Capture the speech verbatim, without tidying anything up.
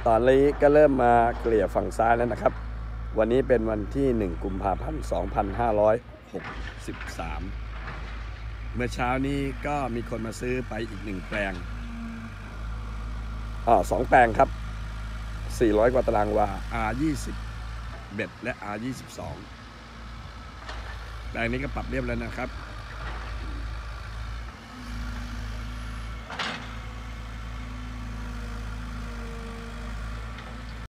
ตอนนี้ก็เริ่มมาเกลี่ยฝั่งซ้ายแล้วนะครับวันนี้เป็นวันที่หนึ่งกุมภาพันธ์สองพันห้าร้อยหกสิบสามเมื่อเช้านี้ก็มีคนมาซื้อไปอีกหนึ่งแปลงอ๋อสองแปลงครับสี่ร้อยกว่าตารางวา อาร์ ยี่สิบ เบ็ดและ อาร์ ยี่สิบสอง แปลงนี้ก็ปรับเรียบแล้วนะครับ